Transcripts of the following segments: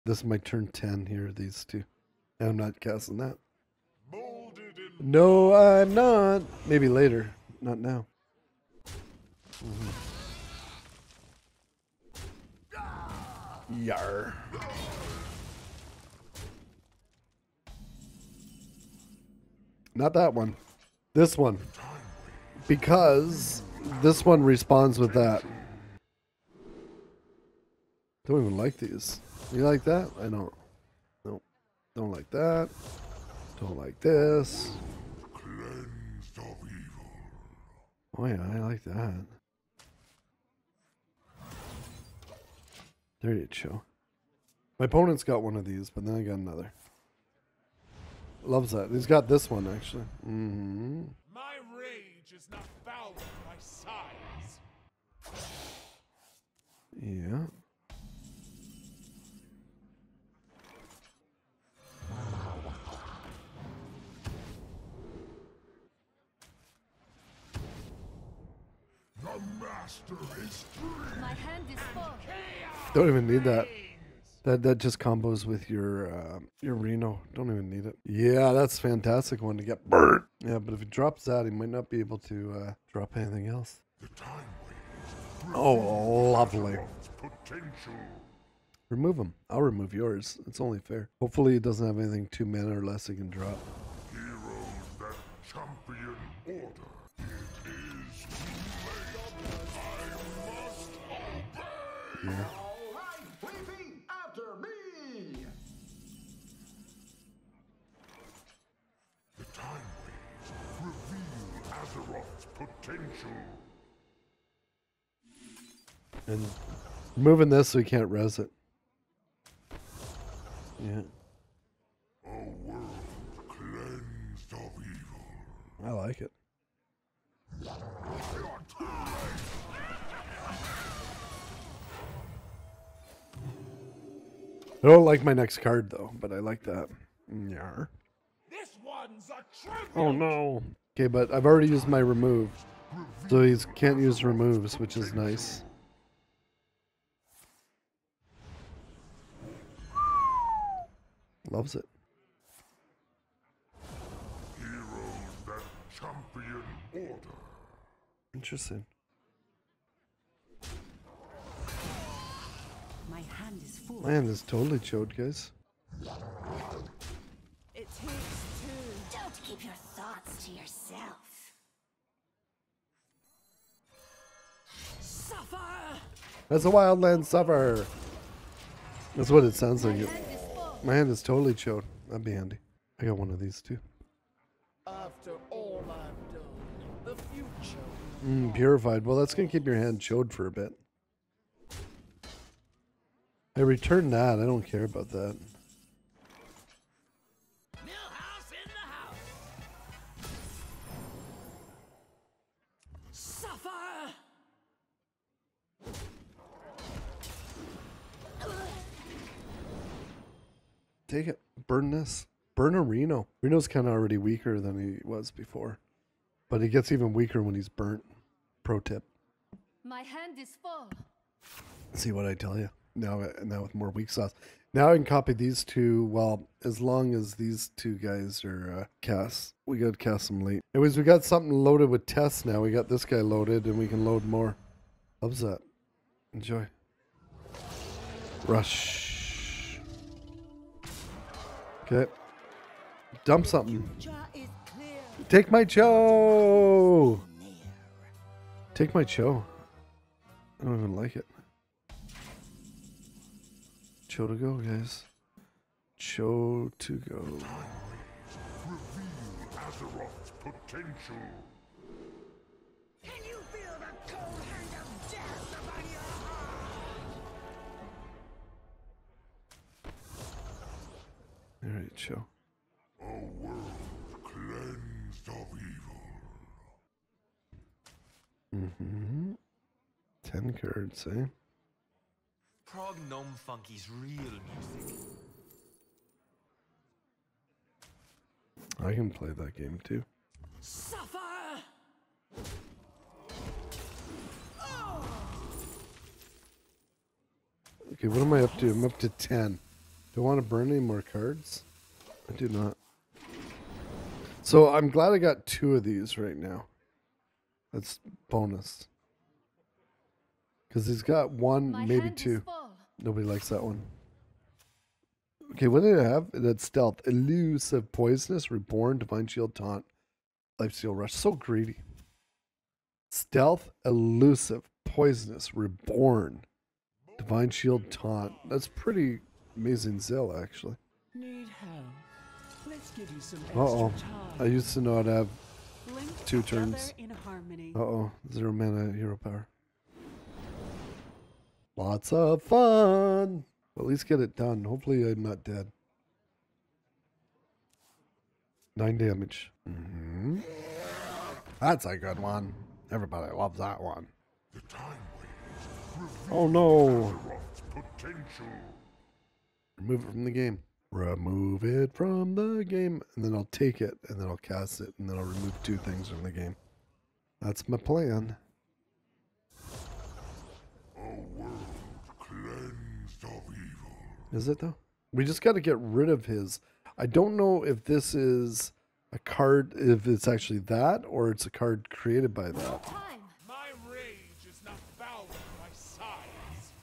This might turn 10 here, these two. And I'm not casting that. No, I'm not. Maybe later. Not now. Yar. Not that one. This one. Because this one responds with that. Don't even like these. You like that? I don't. Nope. Don't like that. Don't like this. Oh yeah, I like that. There you go. My opponent's got one of these, but then I got another. Loves that. He's got this one actually. Mm-hmm. My rage is not bound by size. Yeah. The master is free. My hand is full. Don't even need that. That just combos with your Reno. Don't even need it. Yeah, that's a fantastic one to get burnt. Yeah, but if he drops that, he might not be able to drop anything else. The time waves. Oh, lovely. Potential. Remove him. I'll remove yours. It's only fair. Hopefully he doesn't have anything 2 mana or less he can drop. Heroes that champion order. It is too late. I must obey. Yeah. All right, repeat after me. The time waves reveal Azeroth's potential. And removing this so he can't res it. Yeah. A world cleansed of evil. I like it. I don't like my next card though, but I like that. Yeah. This one's a tribute. Oh no. Okay, but I've already used my remove. So he can't use removes, which is nice. Loves it. Heroes that champion order. Interesting. My hand is full. Man, this totally chode, guys. It takes two. Don't keep your thoughts to yourself. Suffer! That's a wildland suffer. That's what it sounds like. Hand is full. My hand is totally chode. That'd be handy. I got one of these too. After all I've done, the future. Purified. Well, that's gonna keep your hand chode for a bit. I returned that. I don't care about that. Millhouse in the house. Suffer! Take it. Burn this. Burn a Reno. Reno's kind of already weaker than he was before. But he gets even weaker when he's burnt. Pro tip. My hand is full. See what I tell you. Now with more weak sauce. Now I can copy these two. Well, as long as these two guys are cast. We got to cast them late. Anyways, we got something loaded with tests now. We got this guy loaded and we can load more. Loves that. Enjoy. Rush. Okay. Dump something. Jaw is clear. Take my Cho! Take my Cho. I don't even like it. Cho to go, guys. Cho to go. Reveal Azeroth's potential. Can you feel the cold hand of death upon your heart? Alright, Cho. A world cleansed of evil. 10 cards, eh? Prog Gnome Funky's real music. I can play that game too. Suffer! Okay, what am I up to? I'm up to 10. Do I want to burn any more cards? I do not. So I'm glad I got 2 of these right now. That's bonus. Because he's got 1, My maybe hand 2. is full. Nobody likes that one. Okay, what did I have? That's stealth. Elusive, poisonous, reborn, divine shield, taunt, lifesteal rush. So greedy. Stealth, elusive, poisonous, reborn, divine shield, taunt. That's pretty amazing Zill, actually. Need help? Let's give you some Uh-oh. extra I time. used to know how to have Linked 2 together turns. in harmony. Uh-oh. 0 mana hero power. Lots of fun. At least get it done. Hopefully I'm not dead. 9 damage. That's a good one. Everybody loves that one. The time waves. Oh no. Azeroth's potential. Remove it from the game. Remove it from the game. And then I'll take it. And then I'll cast it. And then I'll remove 2 things from the game. That's my plan. A world cleansed of evil. Is it though? We just got to get rid of his. I don't know if this is a card, if it's actually that, or it's a card created by that. Time. My rage is not bound by sides.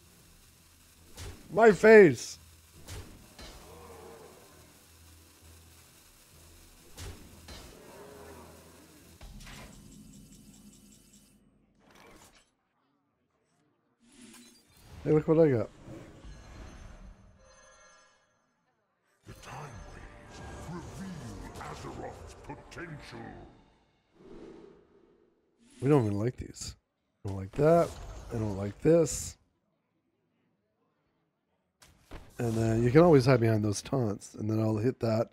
My face! Hey, look what I got. The time waves reveal Azeroth's potential. We don't even like these. I don't like that. I don't like this. And then you can always hide behind those taunts. And then I'll hit that.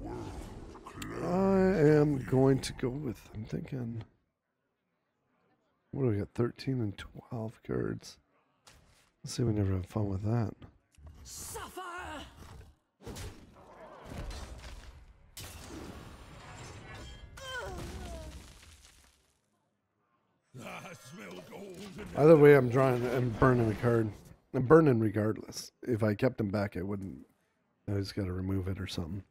I am going to go with, I'm thinking, what do we got? 13 and 12 cards. Let's see if we never have fun with that. Suffer. I smell gold in Either way, I'm drawing and burning a card. I'm burning regardless. If I kept him back, I wouldn't. I just got to remove it or something.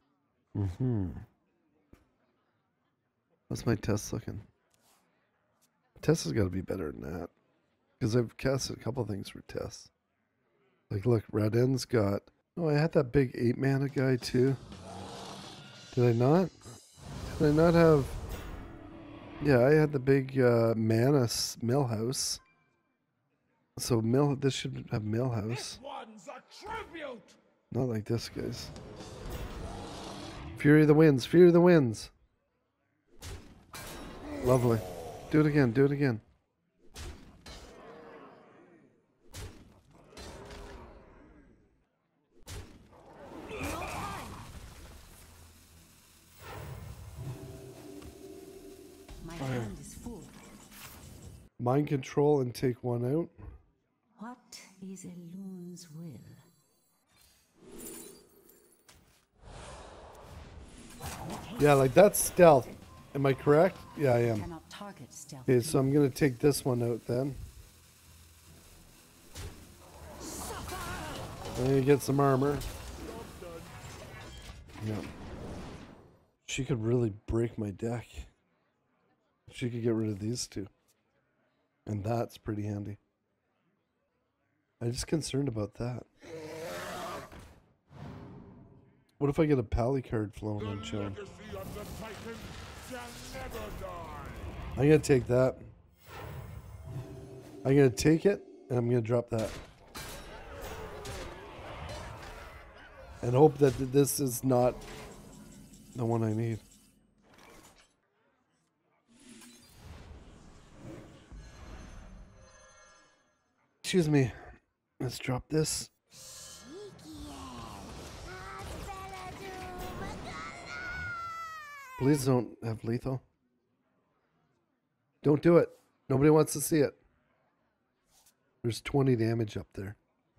How's my test looking? Test has got to be better than that. Because I've casted a couple things for tests. Like, look, Red End's got... Oh, I had that big 8 mana guy too. Did I not? Did I not have... Yeah, I had the big mana Millhouse. So this should have Millhouse. This one's a tribute. Not like this, guys. Fury of the Winds. Fury of the Winds. Lovely. Do it again. Do it again. My hand is full. Mind control and take 1 out. What is a loon's will? Yeah, like that's stealth. Am I correct? Yeah, I am. Cannot target stealth. Okay, so I'm going to take this one out then. I'm going to get some armor. Yeah. She could really break my deck. She could get rid of these 2. And that's pretty handy. I'm just concerned about that. What if I get a Pally card flown on show? Legacy of the Titan shall never die. I'm going to take that. I'm going to take it, and I'm going to drop that. And hope that this is not the one I need. Excuse me. Let's drop this. Please don't have lethal. Don't do it. Nobody wants to see it. There's 20 damage up there.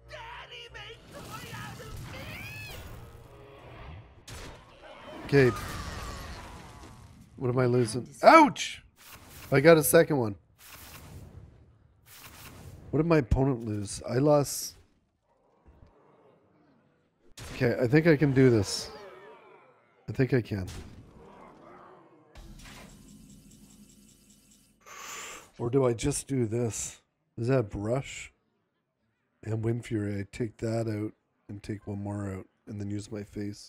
Okay. What am I losing? Ouch! I got a second one. What did my opponent lose? I lost... Okay, I think I can do this. I think I can. Or do I just do this? Does that brush? And Wind Fury, I take that out and take one more out and then use my face.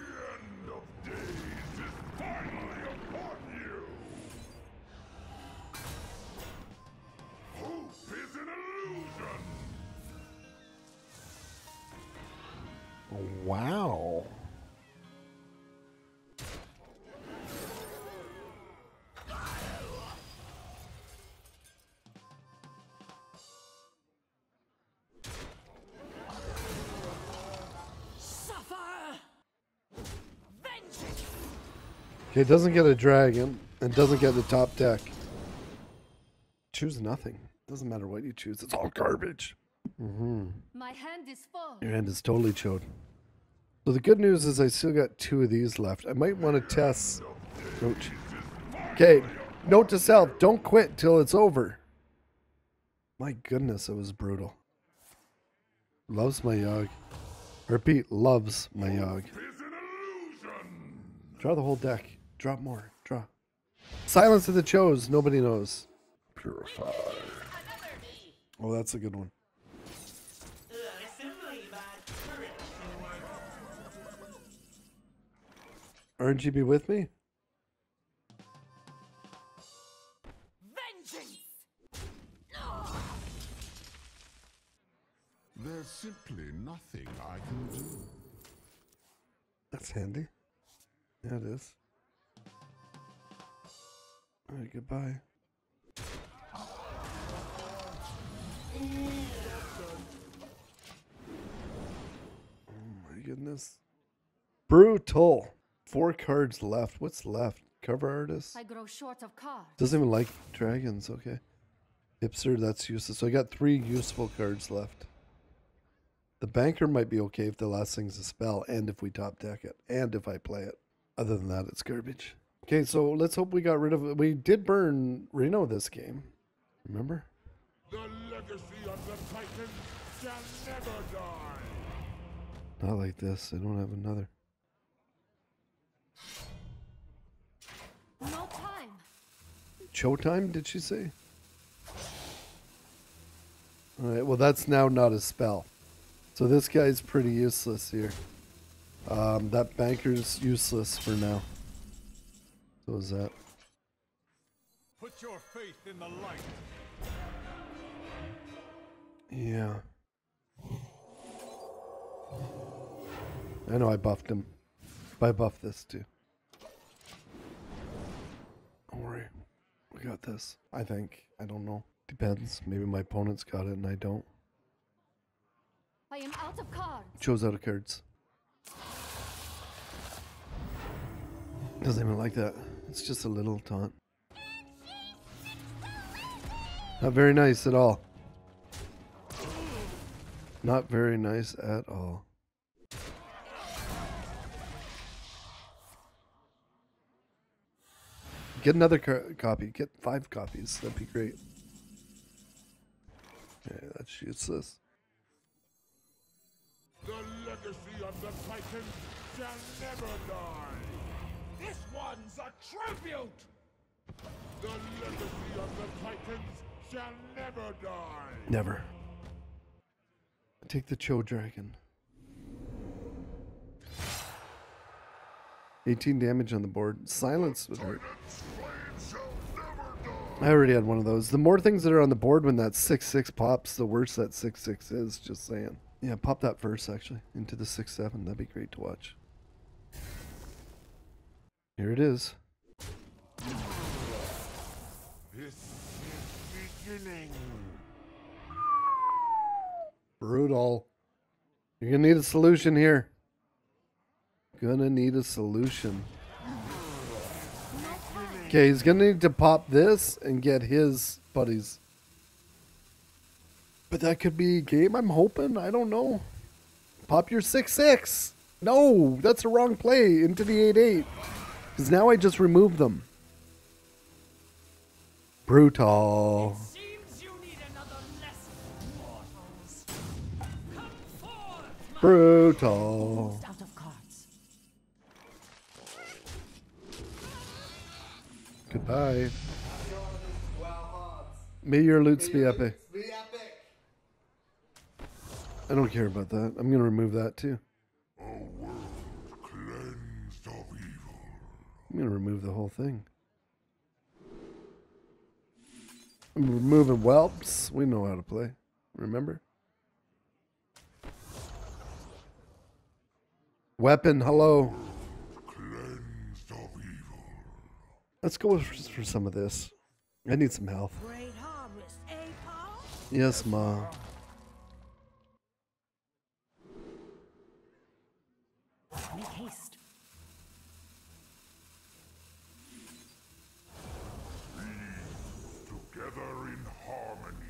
Wow. Suffer! Vengeance! Okay, it doesn't get a dragon and doesn't get the top deck. Choose nothing. Doesn't matter what you choose. It's all garbage. My hand is full. Your hand is totally chode. So the good news is I still got 2 of these left. I might want to test. Ouch. Okay, note to self, don't quit till it's over. My goodness, it was brutal. Loves my Yogg. Repeat, loves my Yogg. Draw the whole deck. Drop more. Draw. Silence of the Chose. Nobody knows. Purify. Oh, that's a good one. RGB with me? Vengeance! There's simply nothing I can do. That's handy. Yeah, it is. Alright, goodbye. Oh my goodness. Brutal. 4 cards left. What's left? Cover artist? I grow short of cards. Doesn't even like dragons. Okay. Hipster, that's useless. So I got 3 useful cards left. The banker might be okay if the last thing's a spell and if we top deck it and if I play it. Other than that, it's garbage. Okay, so let's hope we got rid of it. We did burn Reno this game. Remember? The legacy of the Titans shall never die. Not like this. I don't have another. No time. Showtime, did she say? Alright, well that's now not a spell. So this guy's pretty useless here. That banker's useless for now. So is that. Put your faith in the light. Yeah. I know I buffed him. But I buffed this too. Don't worry. We got this. I think. I don't know. Depends. Maybe my opponent's got it and I don't. I am out of cards. Chose out of cards. Doesn't even like that. It's just a little taunt. Not very nice at all. Not very nice at all. Get another copy. Get 5 copies. That'd be great. Yeah, that's useless. The legacy of the Titans shall never die. This one's a tribute. The legacy of the Titans shall never die. Never. Take the Cho Dragon. 18 damage on the board. Silence would hurt. I already had one of those. The more things that are on the board when that 6/6 pops, the worse that 6/6 is. Just saying. Yeah, pop that first actually into the 6/7. That'd be great to watch. Here it is. This is beginning. Brutal. You're gonna need a solution here. Gonna need a solution. Okay, he's gonna need to pop this and get his buddies. But that could be game, I'm hoping. I don't know. Pop your 6/6. No, that's a wrong play into the 8/8. Because now I just removed them. Brutal. Seems you need another lesson, mortals. Come forth, Brutal. Almost out of cards. Goodbye. May your loots be epic. I don't care about that. I'm gonna remove that too. Cleansed of evil. I'm gonna remove the whole thing. I'm removing whelps. We know how to play. Remember? Weapon, hello. Cleansed of evil. Let's go for some of this. I need some health. Great harvest, eh, Paul? Yes, Ma. Make haste. Together in harmony.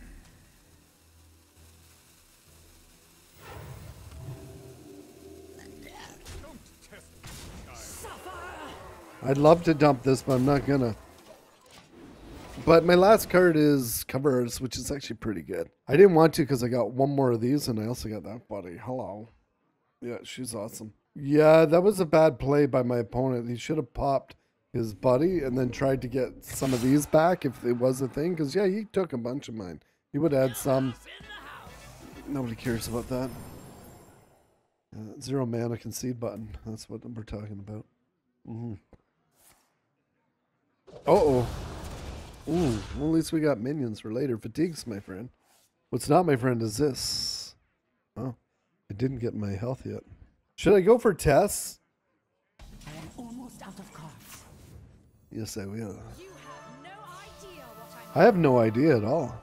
I'd love to dump this, but I'm not gonna. But my last card is Covers, which is actually pretty good. I didn't want to because I got one more of these, and I also got that buddy. Hello. Yeah, she's awesome. Yeah, that was a bad play by my opponent. He should have popped his buddy and then tried to get some of these back if it was a thing. Because, yeah, he took a bunch of mine. He would have had some. Nobody cares about that. 0 mana concede button. That's what we're talking about. Uh-oh. Ooh, well, at least we got minions for later. Fatigues, my friend. What's not my friend is this. Oh, I didn't get my health yet. Should I go for Tess? I am almost out of cards. Yes, I will. You have no idea what I'm. I have no idea at all.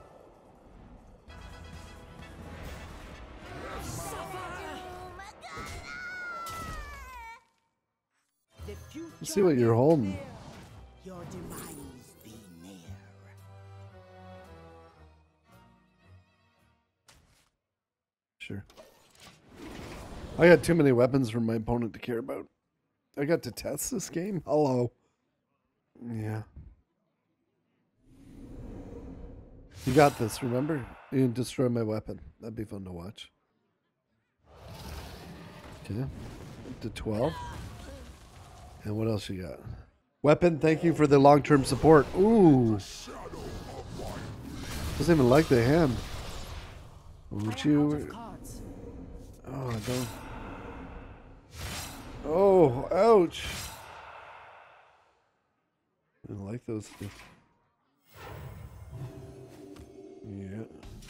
The future Let's see what you're holding. Your demise be near. Sure. I got too many weapons for my opponent to care about. I got to test this game? Hello. Yeah. You got this, remember? You didn't destroy my weapon. That'd be fun to watch. Okay. Up to 12. And what else you got? Weapon, thank you for the long-term support. Ooh. Doesn't even like the hand. Would I am out you... of cards. Oh, I don't... Oh, ouch. I don't like those things. Yeah.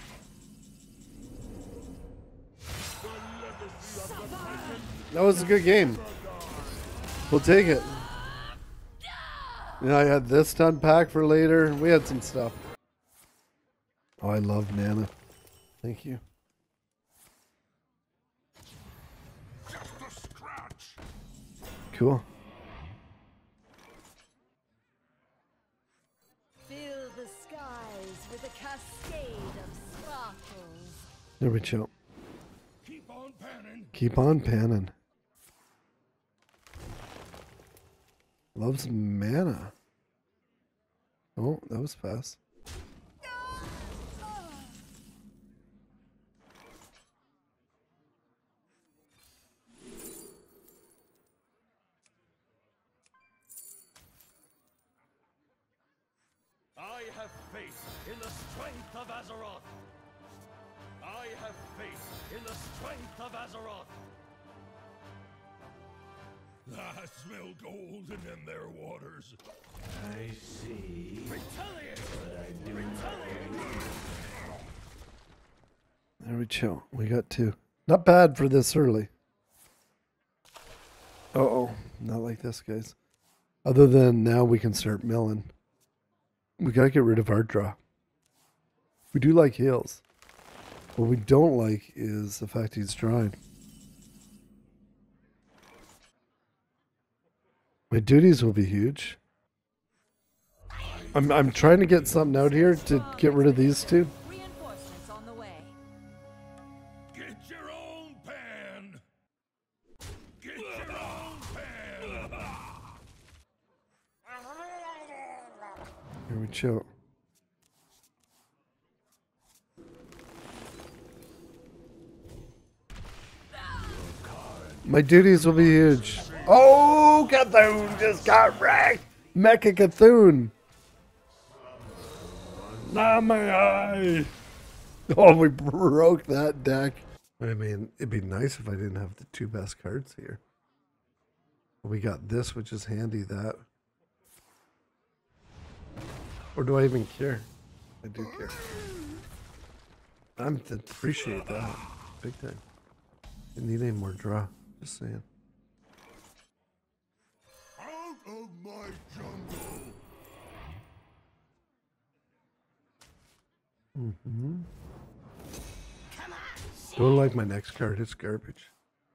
That was a good game. We'll take it. Yeah, I had this to unpack for later. We had some stuff. Oh, I love Nana. Thank you. Just a scratch. Cool. Fill the skies with a cascade of sparkles. There we go. Keep on panning. Keep on panning. Loves mana. Oh, that was fast. I have faith in the strength of Azeroth. I have faith in the strength of Azeroth. I smell golden in their waters. I see. Retaliate! Retaliate! There we go. We got two. Not bad for this early. Uh-oh. Not like this, guys. Other than now we can start milling. We gotta get rid of our draw. We do like heals. What we don't like is the fact he's drawing. My duties will be huge. I'm trying to get something out here to get rid of these two. Reinforcements on the way. Get your own pan. Get your own pan. Here we go. My duties will be huge. Oh, Cthulhu just got wrecked. Mecha Cthulhu. Not my eye. Oh, we broke that deck. I mean, it'd be nice if I didn't have the two best cards here. We got this, which is handy, that. Or do I even care? I do care. I appreciate that. Big time. I need any more draw. Just saying. Out of my jungle. Mm-hmm. Don't like my next card. It's garbage.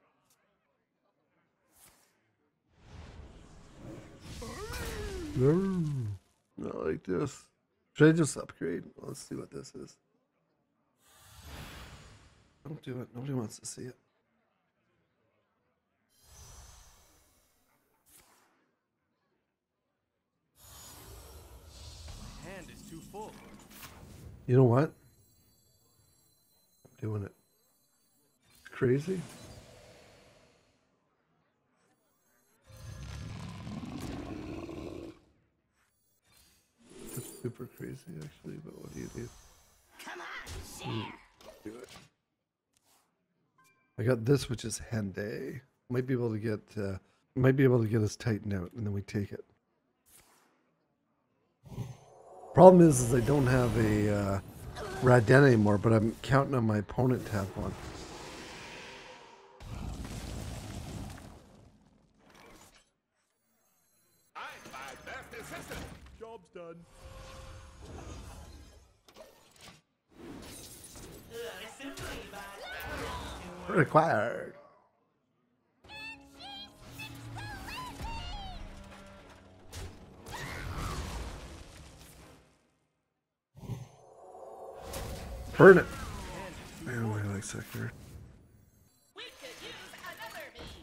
No, not like this. Should I just upgrade? Let's see what this is. Don't do it. Nobody wants to see it. Hand is too full. You know what? I'm doing it. It's crazy. It's super crazy, actually, but what do you do? Come on, Do it. I got this, which is Henday. Might be able to get us tightened out, and then we take it. Problem is I don't have a Raden anymore, but I'm counting on my opponent to have one. I'm my best assistant. Job's done. Required. Burn it. Man, I like Sector. We could use another me.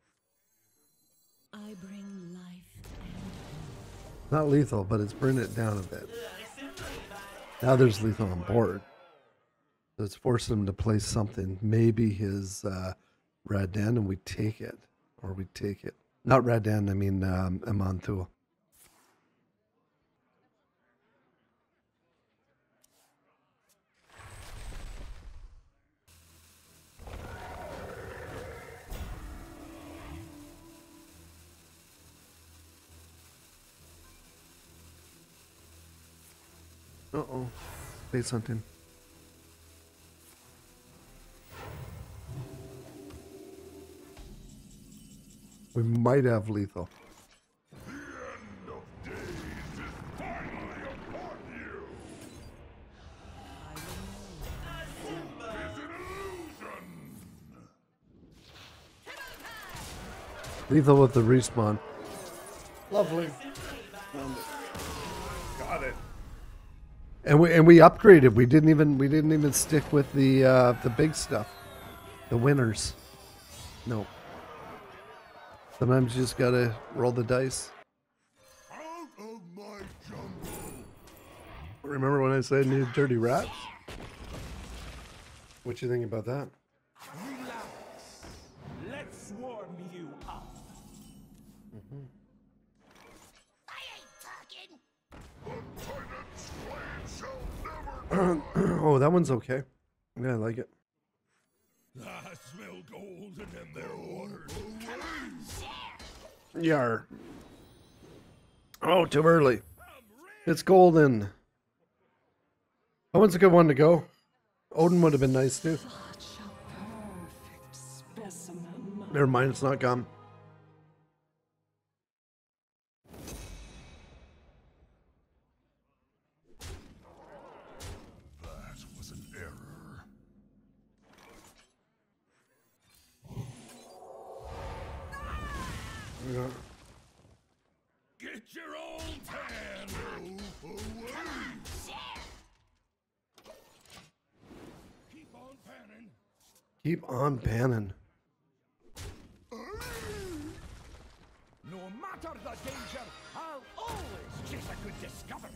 I bring life and Not lethal, but it's bringing it down a bit. Now there's lethal on board. So it's forcing him to play something. Maybe his Raden, and we take it. Or we take it. Not Raden, I mean Amantul. Uh-oh. Say something. We might have lethal. The end of days is finally upon you. Hope is an illusion. Lethal with the respawn. Lovely. Got it. And we upgraded. We didn't even stick with the big stuff. The winners. No. Sometimes you just gotta roll the dice. Out of my jungle. Remember when I said I needed dirty rats? What you think about that? Relax. Let's warm you up. I ain't talking. The Titan's flame shall never Oh, that one's okay. Yeah, I like it. I smell golden in their waters. Come on, share. Yar. Oh, too early. It's golden. That one's a good one to go. Odin would have been nice too. Such a perfect specimen. Never mind, it's not gum. That was an error. Yeah. Get your own pan away. Share. Keep on panning. Keep on banning. No matter the danger, I'll always chase a good discovery.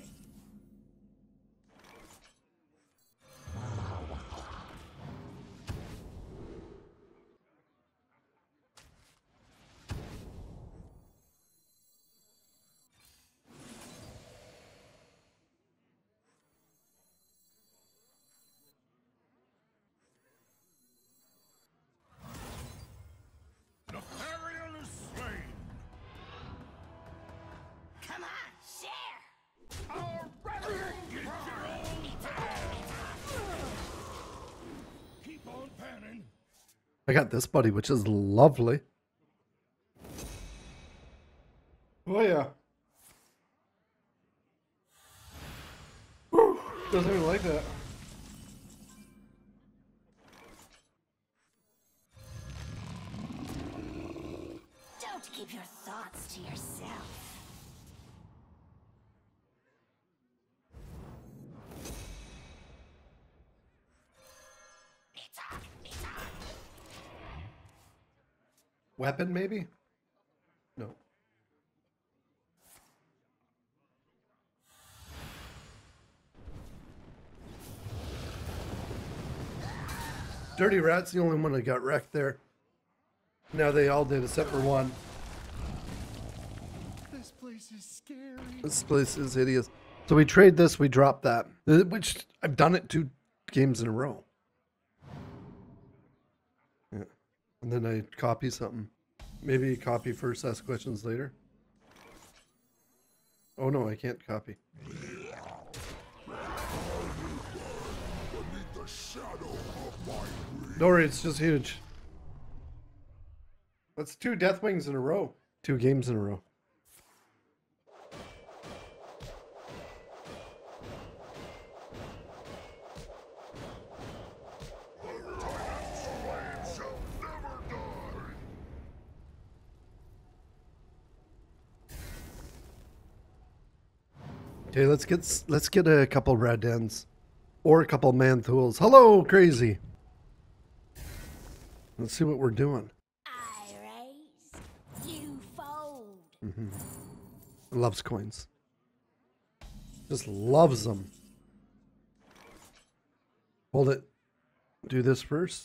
I got this buddy, which is lovely. Oh yeah. Whew, doesn't even like that. Don't keep your thoughts to yourself. It's on, it's on. Weapon, maybe? No. Dirty Rat's the only one that got wrecked there. Now they all did, except for one. This place is scary. This place is hideous. So we trade this, we drop that. Which, I've done it 2 games in a row. Yeah. And then I copy something. Maybe copy first, ask questions later. Oh no, I can't copy. Don't worry, it's just huge. That's 2 Deathwings in a row. 2 games in a row. Okay, let's get a couple red ends. Or a couple Manthools. Hello, crazy. Let's see what we're doing. I raise, you fold. Loves coins. Just loves them. Hold it. Do this first.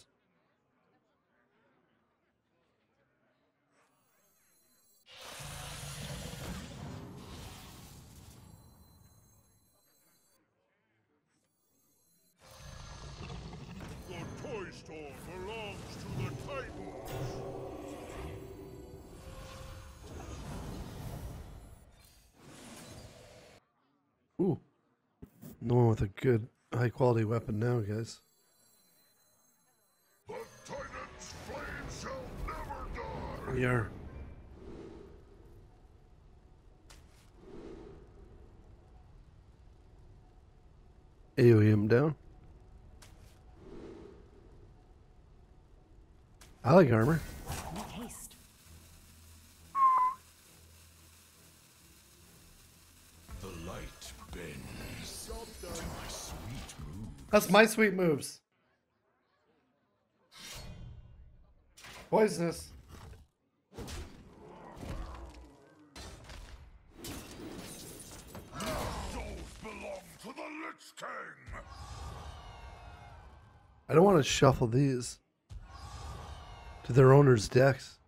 The toy store belongs to the Titans. Ooh. No one with a good, high quality weapon now, guys. The Titans' flame shall never die. We are. AoE him down. I like armor. Make haste. The light bends to my sweet mood. That's my sweet moves. Poisonous. Souls belong to the Lich King. I don't want to shuffle these to their owner's decks.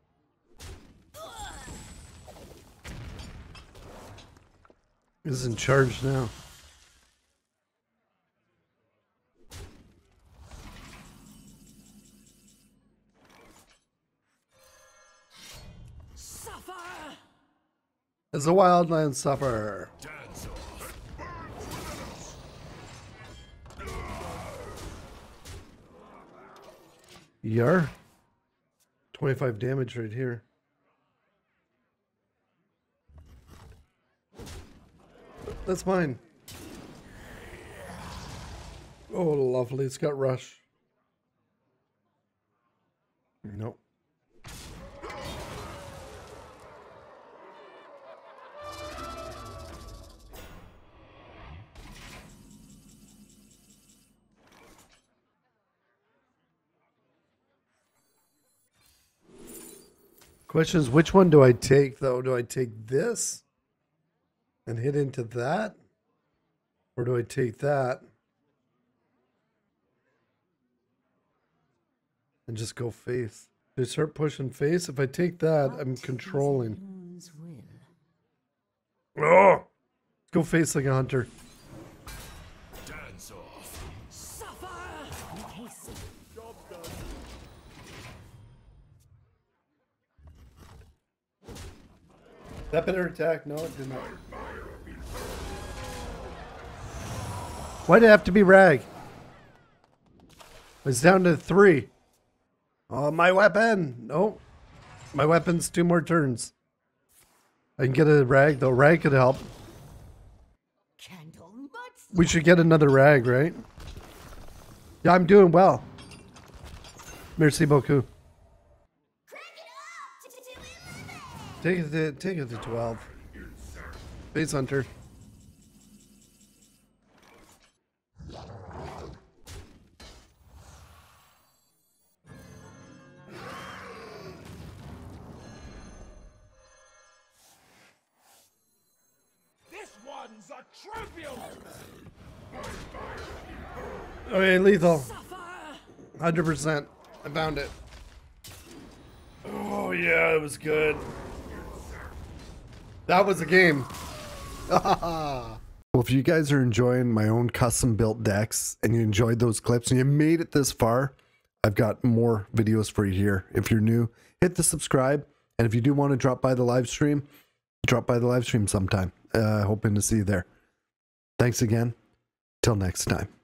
He's in charge now. Suffer! As a wildland sufferer. Dance off. Yar. 25 damage right here. That's mine. Oh, lovely. It's got rush. Nope. Question is, which one do I take, though? Do I take this and hit into that? Or do I take that and just go face? Do I start pushing face? If I take that, I'm controlling. Oh! Let's go face like a hunter. Dance off. Suffer! Make haste. Job done. That better attack? No, it did not. Why'd it have to be Rag? It's down to 3. Oh, my weapon! Nope. My weapon's 2 more turns. I can get a rag, though. Rag could help. Candle mud. We should get another rag, right? Yeah, I'm doing well. Merci beaucoup. Take it to 12. Base Hunter. This one's a tribute! Okay, lethal. 100%. I found it. Oh, yeah, it was good. That was a game. Well, if you guys are enjoying my own custom built decks and you enjoyed those clips and you made it this far, I've got more videos for you here. If you're new, hit the subscribe. And if you do want to drop by the live stream, drop by the live stream sometime. Hoping to see you there. Thanks again. Till next time.